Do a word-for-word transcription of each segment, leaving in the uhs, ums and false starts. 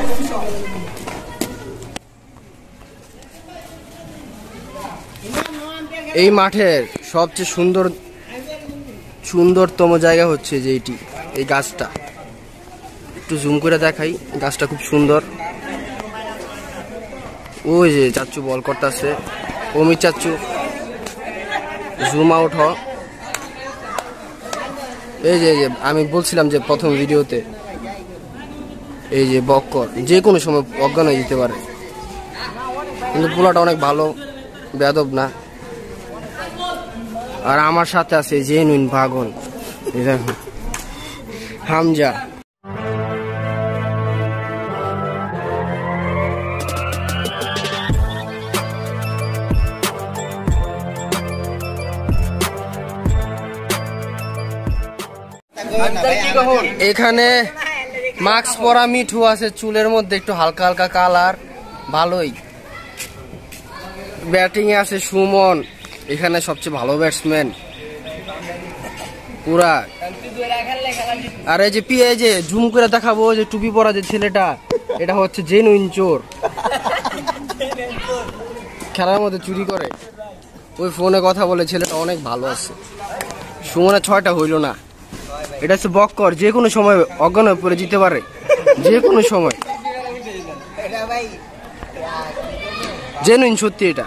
এই মাঠের সবচেয়ে সুন্দর সুন্দরতম জায়গা হচ্ছে যে এইটি, এই গাছটা একটু জুম করে দেখাই। গাছটা খুব সুন্দর। ওই যে চাচ্চু বল করতেছে, অমিত চাচ্চু জুম আউট হ। এই যে আমি বলছিলাম যে প্রথম ভিডিওতে, এই যে বক্কর যে কোনো সময় অজ্ঞান হয়ে যেতে পারে, কিন্তু পোলাটা অনেক ভালো, বেয়াদব না। আর আমার সাথে আছে জেনুইন পাগল, দেখুন হামজা। এখানে মাস্ক পরা মিঠু আছে, চুলের মধ্যে একটু হালকা হালকা কালার, ভালোই। ব্যাটিং এ আছে সুমন, এখানে সবচেয়ে ভালো ব্যাটসম্যান পুরা। আর এই যে পিয়ে যে জুম করে দেখাবো, যে টুপি পরা যে ছেলেটা, এটা হচ্ছে জেনুইন চোর, খেলার মধ্যে চুরি করে। ওই ফোনে কথা বলে ছেলেটা অনেক ভালো আছে। সুমনের ছয়টা হইল না। এটা হচ্ছে বক্কর, যে কোনো সময় অজ্ঞান হয়ে পড়ে যেতে পারে, যে কোনো সময়। জেনুইন সত্যি এটা।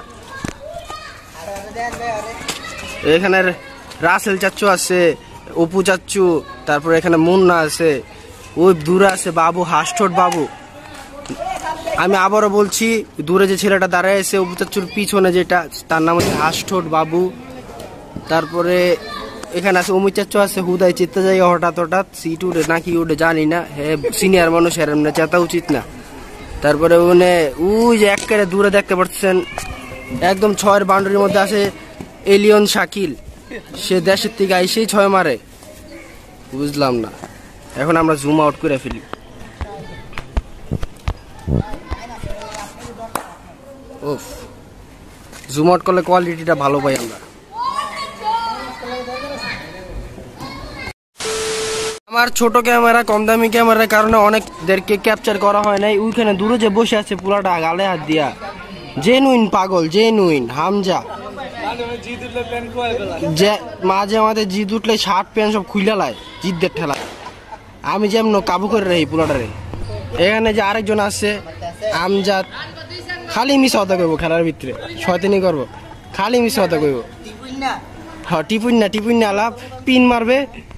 এখানে রাসেল চাচ্চু আছে, অপু চাচ্চু, তারপর এখানে মুন্না আছে, ওই দূরে আছে বাবু, হাসঠোট বাবু। আমি আবারও বলছি, দূরে যে ছেলেটা দাঁড়ায় আছে অপু চাচ্চুর পিছনে, যেটা তার নাম হচ্ছে হাসঠোট বাবু। তারপরে এখানে আছে অমিত চাচ্চু আছে, হুদায় চেতে জায়গা হঠাৎ হঠাৎ সিট উঠে নাকি উঠে জানি না, হ্যাঁ সিনিয়র মানুষ এরম না, চেতা উচিত না। তারপরে ওখানে ওই যে একেবারে দূরে দেখতে পাচ্ছেন, একদম ছয়ের বাউন্ডারির মধ্যে আছে এলিয়ন শাকিল, সে দেশের থেকে আইসেই ছয় মারে, বুঝলাম না। এখন আমরা জুম আউট করে ফেলি। ওফ, জুম আউট করলে কোয়ালিটিটা ভালো পাই আমরা। আমার ছোট ক্যামেরা, কম দামি ক্যামেরার কারণে অনেকদেরকে ক্যাপচার করা হয় নাই। ওইখানে দূরে যে বসে আছে পুরাটা গালে হাত দিয়া, জেনুইন পাগল, জেনুইন হামজা। যে মাঝে আমাদের জিদ উঠলে শার্ট প্যান্ট সব খুলে লায় জিদদের ঠেলা, আমি যেমন কাবু করে রাখি পুরাটারে। এখানে যে আরেকজন আছে আমজাদ, খালি মিস হতা করবো খেলার ভিতরে, শয়তানি করবো, খালি মিস হতা করবো। হ্যাঁ টিপুন না টিপুন না আলাপ পিন মারবে।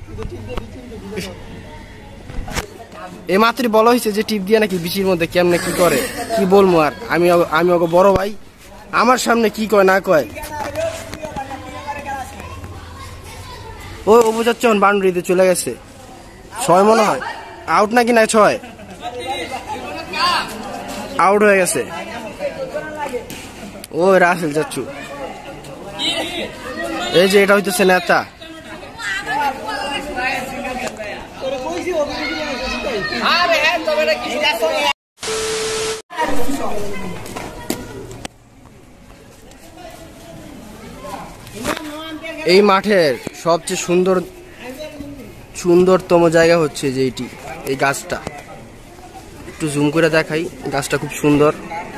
এ মাত্রই বলা হয়েছে যে টিপ দিয়ে নাকি বিচির মধ্যে কেমনে কি করে, কি বলবো আর। আমি আমি ওকে বড় ভাই, আমার সামনে কি কয় না কয়। ওই অবুজাচ্ছন বাউন্ডারিতে চলে গেছে, ছয় মনে হয়, আউট নাকি না ছয়, আউট হয়ে গেছে। ওই রাসেল চাচ্চু, এই যে এটা হইতেছে নেতা। এই মাঠের সবচেয়ে সুন্দর সুন্দরতম জায়গা হচ্ছে যে এইটি, এই গাছটা একটু জুম করে দেখাই। গাছটা খুব সুন্দর।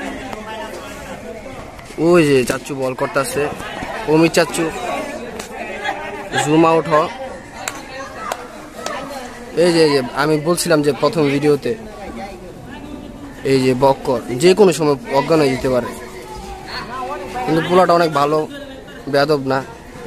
ওই যে চাচ্চু বল করতেছে, অমিত চাচ্চু জুম আউট হ। এই যে আমি বলছিলাম যে প্রথম ভিডিওতে, এই যে বক্কর যে কোনো সময় অজ্ঞান হয়ে যেতে পারে, কিন্তু পোলাটা অনেক ভালো, বেয়াদব না।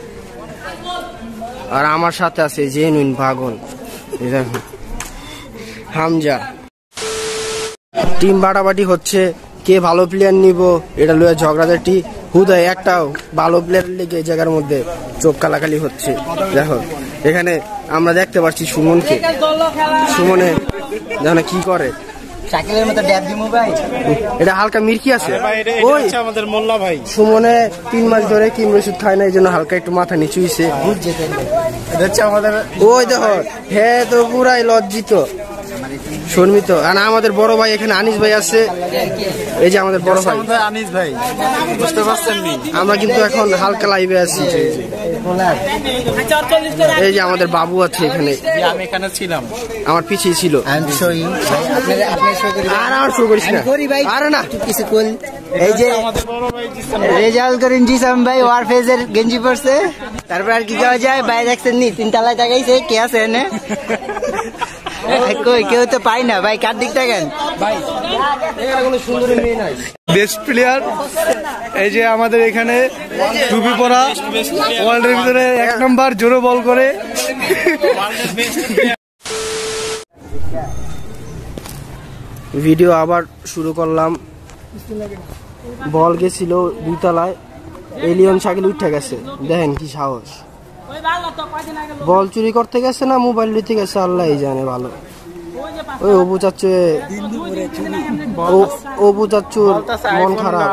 আর আমার সাথে আছে জেনুইন পাগল, দেখুন হামজা। টিম বাটাবাটি হচ্ছে, কে ভালো প্লেয়ার নিব এটা লয়ে ঝগড়াঝাটি, হুদায় একটা ভালো প্লেয়ার লেগে এই জায়গার মধ্যে চোখ কালাকালি হচ্ছে। দেখো এখানে আমরা দেখতে পাচ্ছি সুমনকে, সুমনে জানে কি করে, সাইকেলের মতো ড্যাব দিমু ভাই, এটা হালকা মির্কি আছে। ওই আমাদের মোল্লা ভাই সুমনে তিন মাস ধরে কিম ওষুধ খায় না, এই জন্য হালকা একটু মাথা নিচু হইছে। আমাদের ওই দেখো, হ্যাঁ তো পুরাই লজ্জিত শর্মিত। আর আমাদের বড় ভাই এখানে আনিস ভাই আছে, এই যে আমাদের বড় ভাই আনিস ভাই, বুঝতে পারছেন? আমরা কিন্তু এখন হালকা লাইভে আছি। এই যে আমাদের বাবু আছে এখানে, আমি এখানে ছিলাম, আমার পিছিয়ে ছিল। আর আমার শো করিস না, আরে না কিছু কোন। এই যে রেজাল্ট করেন জিসাম ভাই ওয়ারফেজের গেঞ্জি পরছে, তারপর আর কি করা যায়, বাইরে দেখছেন নি তিন তলায় তাকাইছে, কে আছে এনে? কই কেউ তো পাই না ভাই, কার দিক থাকেন ভাই? কোনো সুন্দরী মেয়ে নাই। বেস্ট প্লেয়ার এই যে আমাদের এখানে টুপি পরা, ওয়ার্ল্ডের ভিতরে এক নম্বর, জোরে বল করে। ভিডিও আবার শুরু করলাম। বল গেছিল দুই তলায়, এলিয়ন শাকিল উঠে গেছে, দেখেন কি সাহস। বল চুরি করতে গেছে না মোবাইল নিতে গেছে আল্লাহ জানে ভালো। ওই অবু চাচ্চু, অবু চাচ্চুর মন খারাপ।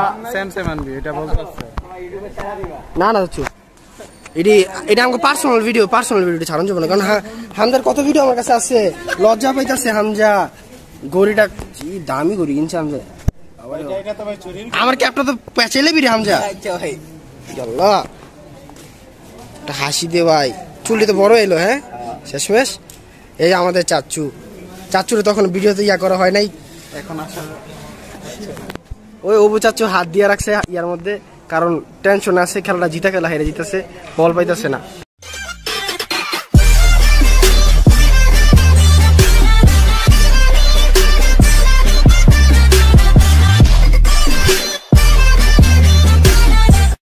না না চাচ্চু, এটি এটা আমাকে পার্সোনাল ভিডিও, পার্সোনাল ভিডিও ছাড়ানো যাবে না, কারণ হামজার কত ভিডিও আমার কাছে আছে, লজ্জা পাইতেছে হামজা। গড়িটা দামি গড়ি কিনছে হামজা, আমার ক্যাপটা তো পেঁচেলে বিরে হামজা। হাসি দে ভাই, চুলটি তো বড় এলো। হ্যাঁ শেষমেশ এই আমাদের চাচ্চু, চাচ্চুরে তখন ভিডিওতে ইয়া করা হয় নাই, এখন ওই অবু চাচ্চু হাত দিয়ে রাখছে ইয়ার মধ্যে, কারণ টেনশন আছে, খেলাটা জিতা খেলা হেরে জিতেছে, বল পাইতেছে না।